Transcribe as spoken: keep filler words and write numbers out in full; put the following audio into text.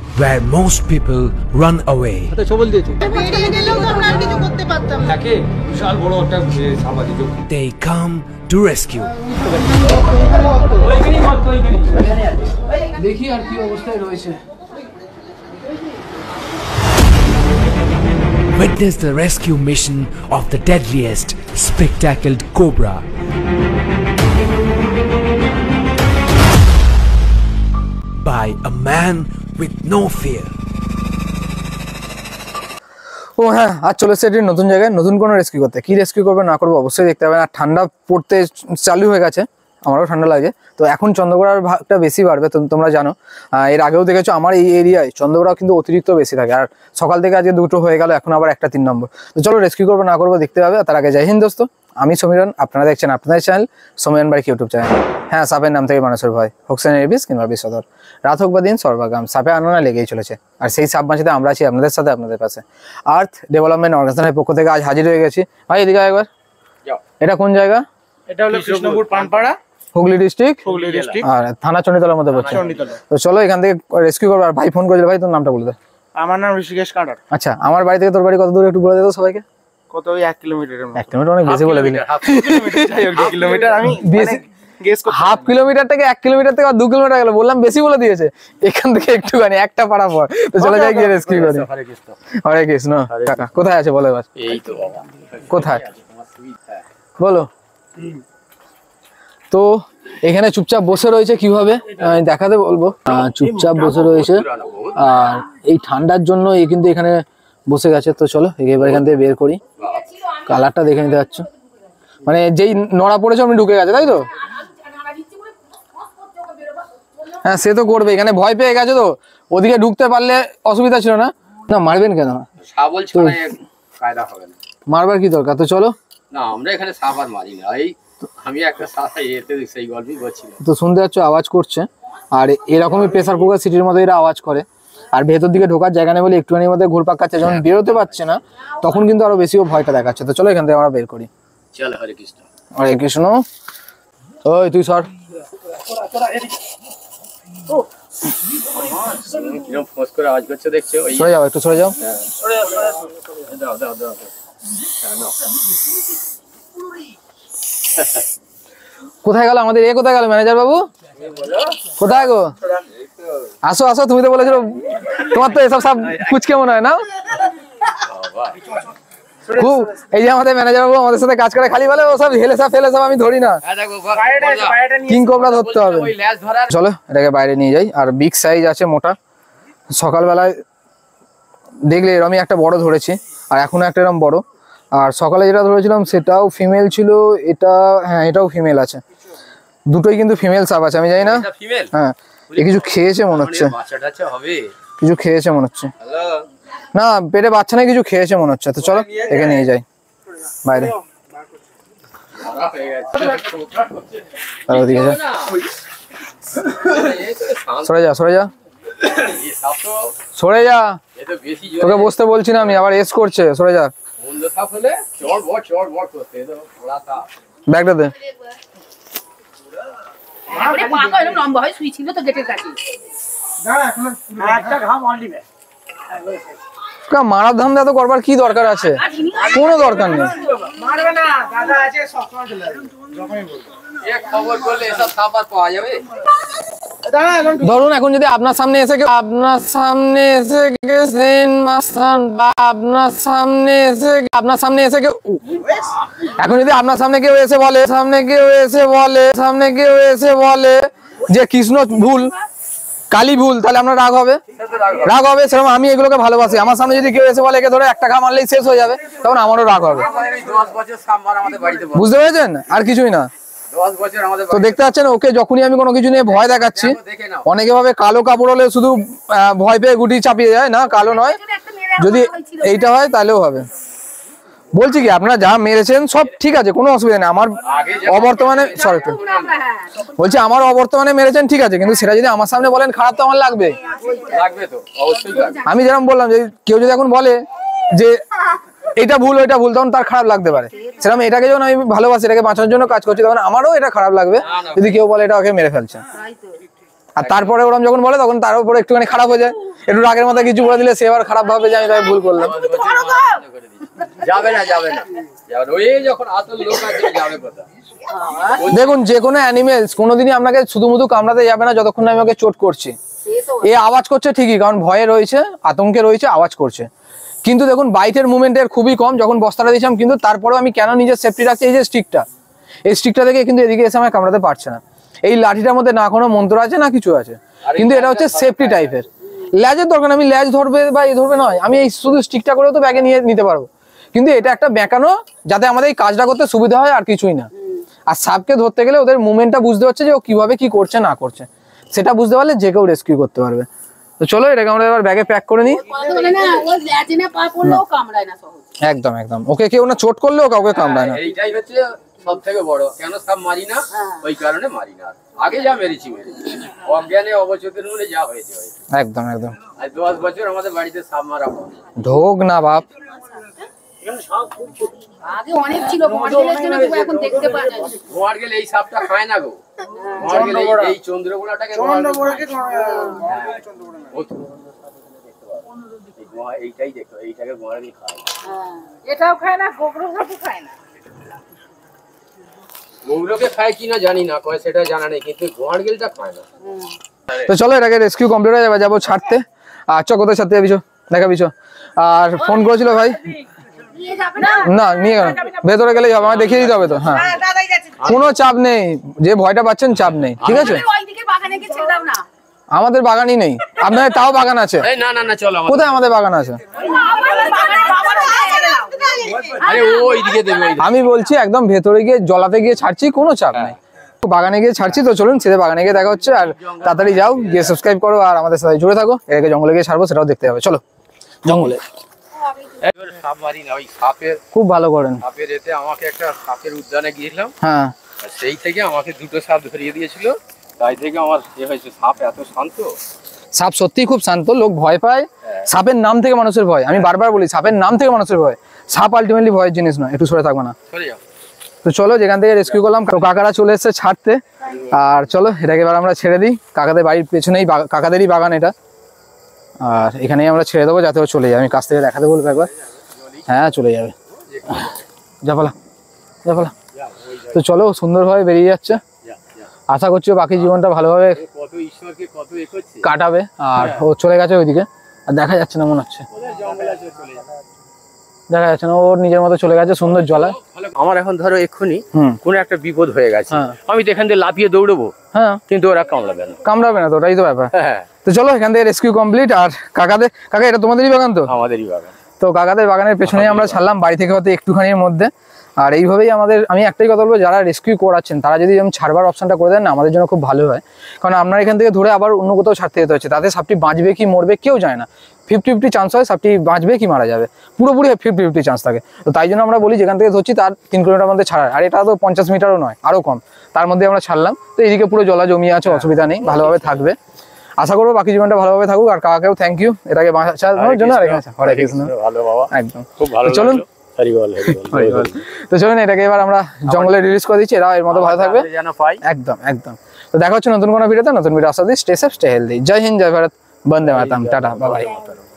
where most people run away. They come to rescue. Witness the rescue mission of the deadliest spectacled cobra. By a man with no fear. ও হ্যাঁ, আজ চলে এসেছি একটি নতুন জায়গায় নতুন কোনো রেস্কিউ করতে। কি রেস্কিউ করবে না করবো অবশ্যই দেখতে হবে। আর ঠান্ডা পড়তে চালু হয়ে গেছে, আমারও ঠান্ডা লাগে। তো এখন চন্দ্রকোড়ার ভাগটা বেশি বাড়বে, তো তোমরা জানো। এর আগেও দেখেছো আমার এই এরিয়ায় চন্দ্রকোড়াও কিন্তু অতিরিক্ত বেশি থাকে। আর সকাল থেকে আজকে দুটো হয়ে গেল, এখন আবার একটা তিন নম্বর। তো চলো রেস্কিউ করবো না করবো দেখতে হবে। তার আগে জয় হিন্দ দোস্ত, আমি সমীরন, আপনারা দেখছেন আপনাদের channel Samiran Barik YouTube channel. হ্যাঁ, সাপের নাম থেকে মানুষের ভয়, হোক সে নির্বিষ কিংবা বিষধর, রাত হোক বা দিন সর্বাগাম, সাপে আনানা লেগেই চলেছে। আর সেই সাপ বাঁচাতে আমরা আছি আপনাদের সাথে, আপনাদের পাশে। আর্থ ডেভেলপমেন্ট অর্গানাইজেশনের পক্ষ থেকে আজ হাজির হয়ে গেছি। ভাই এদিকে একবার, এটা কোন জায়গা? এটা হলো কৃষ্ণপুর পানপাড়া, হুগলি ডিস্ট্রিক্ট, হুগলি ডিস্ট্রিক্ট, আর থানা চণ্ডীতলার মধ্যে পড়ছে। তো চলো এখান থেকে রেস্কিউ করবো। আর ভাই ফোন করেছিল, ভাই তোর নামটা বলে দে। আমার নাম ঋষিকেশ কাঁটার। আচ্ছা, আমার বাড়ি থেকে তোর বাড়ি কত দূর একটু বলে দে তো সবাইকে। কত? ওই এক কিলোমিটারের মতো। এক কিলোমিটার অনেক বেশি বলে দিলি। কিলোমিটার আমি বেশি গেস করতে, হাফ কিলোমিটার থেকে এক কিলোমিটার থেকে দু কিলোমিটার গেল, বললাম বেশি বলে দিয়েছে। এখান থেকে একটুখানি একটা পাড়া পর। তো চলে যাই গিয়ে রেস্কিউ করি। হরে কৃষ্ণ। কাকা কোথায় আছে বলো এবার। এই তো বাবা, কোথায় বলো। তো এখানে চুপচাপ বসে রয়েছে, কিভাবে আমি দেখাতে বলবো। চুপচাপ বসে রয়েছে, আর এই ঠান্ডার জন্য এ কিন্তু এখানে বসে গেছে। তো চলো এবার এখান থেকে বের করি। কালারটা দেখে নিতে পারছো, মানে যেই নড়া পড়েছে আমি ঢুকে গেছে, তাই তো? হ্যাঁ, সে তো করবে, এখানে ভয় পেয়ে গেছে। তো ওদিকে ঢুকতে পারলে অসুবিধা ছিল না। না মারবেন কেন? মারবার কি দরকার? তো চলো না, আমরা এখানে সাপ আর মারি না। এই আমি একটা সাপ এতে সেই গল্পই বলছিলাম। তো শুনতে পাচ্ছ আওয়াজ করছে, আর এরকমই প্রেসার কুকার সিটির মধ্যে এরা আওয়াজ করে। আর ভেতর দিকে ঢোকার জায়গা নেই বলে একটুখানির মধ্যে ঘুরপাক খাচ্ছে। যখন বেরোতে পারছে না তখন কিন্তু আরো বেশিও ভয়টা দেখাচ্ছে। তো চলো এখান থেকে আমরা বের করি। চল, হরে কৃষ্ণ। হরে কৃষ্ণ। ওই তুই সর। কিরকম ফোঁস করে আওয়াজ করছে দেখছো? ওই সরে যাও, একটু সরে যাও। দাও দাও দাও। কোথায় গেল আমাদের এ? কোথায় গেল ম্যানেজার বাবু? কোথায় গো? আসো আসো, তুমি তো বলেছিল তোমার তো এসব সব কুচকে মনে হয় না। খুব এই যে আমাদের ম্যানেজার বাবু আমাদের সাথে কাজ করে, খালি বলে ও সব হেলে সব ফেলে সব আমি ধরি না, কিং কোবরা ধরতে হবে। চলো এটাকে বাইরে নিয়ে যাই। আর বিগ সাইজ আছে, মোটা। সকালবেলায় দেখলে এরকমই একটা বড় ধরেছি, আর এখনো একটা এরকম বড়। আর সকালে যেটা ধরেছিলাম সেটাও ফিমেল ছিল, এটা হ্যাঁ এটাও ফিমেল আছে। দুটোই কিন্তু ফিমেল সাপ আছে, আমি জানি না। হ্যাঁ, এ কিছু খেয়েছে মনে হচ্ছে, কিছু খেয়েছে মনে হচ্ছে। না পেটে বাচ্চা নেই, কিছু খেয়েছে মনে হচ্ছে। তো চলো একে নিয়ে যাই বাইরে। সরে যা সরে যা সরে যা, তোকে বসতে বলছি না আমি, আবার এস করছে। সরে যা। ব্যাগটা দে। মারার ধান্দা তো করবার কি দরকার আছে? কোনো দরকার নেই। ধরুন এখন যদি আপনার সামনে এসে কেউ আপনার সামনে এসে গেছেন বা আপনার সামনে এসে আপনার সামনে এসে কেউ এখন যদি আপনার সামনে কেউ এসে বলে সামনে কেউ এসে বলে সামনে কেউ এসে বলে যে কৃষ্ণ ভুল, কালী ভুল, তাহলে আপনার রাগ হবে? রাগ হবে। সেরকম আমি এগুলোকে ভালোবাসি। আমার সামনে যদি কেউ এসে বলে একে ধরে একটা ঘা মারলেই শেষ হয়ে যাবে, তখন আমারও রাগ হবে। বুঝতে পেরেছেন? আর কিছুই না। তো দেখতে পাচ্ছেন ওকে যখনই আমি কোনো কিছু নিয়ে ভয় দেখাচ্ছি, অনেকে ভাবে কালো কাপড় হলে শুধু ভয় পেয়ে গুটি চাপিয়ে যায়, না কালো নয়, যদি এইটা হয় তাহলেও হবে। বলছি কি আপনারা যা মেরেছেন সব ঠিক আছে, কোনো অসুবিধা নেই। আমার অবর্তমানে সরি বলছি আমার অবর্তমানে মেরেছেন ঠিক আছে, কিন্তু সেটা যদি আমার সামনে বলেন খারাপ তো আমার লাগবে। আমি যেরকম বললাম যে কেউ যদি এখন বলে যে এটা ভুল ওইটা ভুল, তখন তার খারাপ লাগতে পারে। সেরকম এটাকে যখন আমি ভালোবাসি, এটাকে বাঁচানোর জন্য কাজ করছি, তখন আমারও এটা খারাপ লাগবে যদি কেউ বলে এটা ওকে মেরে ফেলছে। আর তারপরে ওরম যখন বলে তখন তার উপরে একটুখানি খারাপ হয়ে যায়, একটু রাগের মাথায় কিছু বলে দিলে সে আবার খারাপ ভাবে যে আমি তাই ভুল করলাম। যাবে না যাবে না ওই যখন আসল লোক আছে যাবে কোথা। দেখুন যে কোনো অ্যানিমেলস কোনোদিনই আপনাকে শুধুমুধু কামড়াতে যাবে না যতক্ষণ আমি ওকে চোট করছি। এ আওয়াজ করছে ঠিকই, কারণ ভয়ে রয়েছে, আতঙ্কে রয়েছে, আওয়াজ করছে, কিন্তু দেখুন বাইটের মুভমেন্টের খুবই কম। যখন বস্তাটা দিয়েছিলাম কিন্তু তারপরেও আমি কেন নিজের সেফটি রাখছি, এই যে স্টিকটা, এই স্টিকটা থেকে কিন্তু এদিকে এসে আমায় কামড়াতে পারছে না। এই লাঠিটার মধ্যে না কোনো মন্ত্র আছে না কিছু আছে, কিন্তু এটা হচ্ছে সেফটি টাইপের। ল্যাজের দরকার, আমি ল্যাজ ধরবে বা এই ধরবে নয়, আমি এই শুধু স্টিকটা করেও তো ব্যাগে নিয়ে নিতে পারবো, কিন্তু এটা একটা বেঁকানো যাতে আমাদের এই কাজটা করতে সুবিধা হয়, আর কিছুই না। আর সাপকে ধরতে গেলে ওদের মুভমেন্টটা বুঝতে হচ্ছে যে ও কিভাবে কি করছে না করছে, সেটা বুঝতে পারলে যে কেউ রেস্কিউ করতে পারবে। তো চলো এটাকে আমরা এবার ব্যাগে প্যাক করে নিই। একদম একদম, ওকে কেউ না চোট করলেও কাউকে কামড়ায় না। এইটাই হচ্ছে সব থেকে বড়, কেন সাপ মারি না ওই কারণে মারি না। আগে যা মেরেছি মেরেছি অজ্ঞানে অবচেতন হলে যা হয়েছে হয়েছে। একদম একদম। আর দশ বছর আমাদের বাড়িতে সাপ মারা বন্ধ। ঢোক না বাপ। আগে অনেক ছিল, গোয়ারগেলের জন্য এখন দেখতে পাওয়া যায় না। গোয়ারগেল এই সাপটা খায় না গো, গোয়ারগেল এই চন্দ্রগোড়াটাকে চন্দ্রগোড়াকে এইটাই দেখো, এইটাকে গোয়ারগেল খায়। হ্যাঁ এটাও খায় না, গোগরো সাপও খায় না। গোগরোকে খায় কিনা জানি না, কয় সেটা জানা নেই, কিন্তু গোয়ারগেলটা খায় না। তো চলো এটাকে রেস্কিউ কমপ্লিট হয়ে যাবে, যাবো ছাড়তে। আর চ কোথায় ছাড়তে যাবি, দেখাবি চ। আর ফোন করেছিল ভাই, না নিয়ে গেল, ভেতরে গেলেই হবে, আমায় দেখিয়ে দিতে হবে তো। হ্যাঁ কোনো চাপ নেই, যে ভয়টা পাচ্ছেন চাপ নেই, ঠিক আছে। আমাদের বাগানই নেই, আপনাদের তাও বাগান আছে। না না না চলো, কোথায় আমাদের বাগান আছে? আরে ও এইদিকে দেবে। আমি বলছি একদম ভেতরে গিয়ে জলাতে গিয়ে ছাড়ছি, কোনো চাপ নেই, বাগানে গিয়ে ছাড়ছি। তো চলুন সেটা বাগানে গিয়ে দেখা হচ্ছে। আর তাড়াতাড়ি যাও, গিয়ে সাবস্ক্রাইব করো আর আমাদের সাথে জুড়ে থাকো। এটাকে জঙ্গলে গিয়ে ছাড়বো, সেটাও দেখতে হবে। চলো জঙ্গলে। সাপ মারি না, ওই সাপের খুব ভালো করেন। সাপের এতে আমাকে একটা সাপের উদ্যানে গিয়েছিলাম, হ্যাঁ সেই থেকে আমাকে দুটো সাপ ধরিয়ে দিয়েছিল, তাই থেকে আমার এ হয়েছে। সাপ এত শান্ত, সাপ সত্যি খুব শান্ত, লোক ভয় পায় সাপের নাম থেকে, মানুষের ভয়। আমি বারবার বলি সাপের নাম থেকে মানুষের ভয়, সাপ আলটিমেটলি ভয়ের জিনিস নয়। একটু সরে থাকবো না। তো চলো যেখান থেকে রেস্কিউ করলাম, কাকারা চলে এসেছে ছাড়তে। আর চলো এটাকে এবার আমরা ছেড়ে দিই, কাকাদের বাড়ির পেছনেই কাকাদেরই বাগান এটা, আর এখানেই আমরা ছেড়ে দেবো যাতে ও চলে যায়। আমি কাছ থেকে দেখাতে বলবো একবার, হ্যাঁ চলে যাবে, জাফালা জাফালা। তো চলো সুন্দরভাবে বেরিয়ে যাচ্ছে, আশা করছি বাকি জীবনটা ভালোভাবে কাটাবে। আর ও চলে গেছে ওইদিকে, আর দেখা যাচ্ছে না মনে হচ্ছে, দেখা যাচ্ছে না, ওর নিজের মতো চলে গেছে সুন্দর জলায়। আমার এখন ধরো এক্ষুনি কোন একটা বিপদ হয়ে গেছে, আমি তো এখান থেকে লাফিয়ে দৌড়বো, হ্যাঁ কিন্তু ওরা কামড়াবে না, কামড়াবে না তো, ওটাই তো ব্যাপার। হ্যাঁ তো চলো এখান থেকে রেস্কিউ কমপ্লিট। আর কাকাদের, কাকা এটা তোমাদেরই বাগান তো? আমাদেরই বাগান। তো কাকাদের বাগানের পেছনেই আমরা ছাড়লাম, বাড়ি থেকে হয়তো একটুখানির মধ্যে। আর এইভাবেই আমাদের, আমি একটাই কথা বলবো, যারা রেস্কিউ করাচ্ছেন তারা যদি এরকম ছাড়বার অপশনটা করে দেন না, আমাদের জন্য খুব ভালো হয়। কারণ আপনার এখান থেকে ধরে আবার অন্য কোথাও ছাড়তে যেতে হচ্ছে, তাতে সাপটি বাঁচবে কি মরবে কেউ জানে না। ফিফটি ফিফটি চান্স হয় সাপটি বাঁচবে কি মারা যাবে, পুরোপুরি ফিফটি ফিফটি চান্স থাকে। তো তাই জন্য আমরা বলি যেখান থেকে ধরছি তার তিন কিলোমিটার মধ্যে ছাড়ার। আর এটা তো পঞ্চাশ মিটারও নয়, আরও কম, তার মধ্যে আমরা ছাড়লাম। তো এইদিকে পুরো জলা জমিয়ে আছে, অসুবিধা নেই, ভালোভাবে থাকবে। আশা করবো বাকি জীবনটা ভালোভাবে থাকুক। আর কাকাকেও থ্যাংক ইউ এটাকে বাঁচানোর জন্য। হরে কৃষ্ণ, ভালো বাবা, একদম খুব ভালো। চলুন তো চলুন এটাকে এবার আমরা জঙ্গলে রিলিজ করে দিচ্ছি, এরা এর মতো ভালো থাকবে। একদম একদম। তো দেখা হচ্ছে নতুন কোনো ভিডিওতে, নতুন ভিডিও আসা দিই। Stay safe, stay healthy. Jai Hind, Jai Bharat, Vande Mataram, tata, bye by.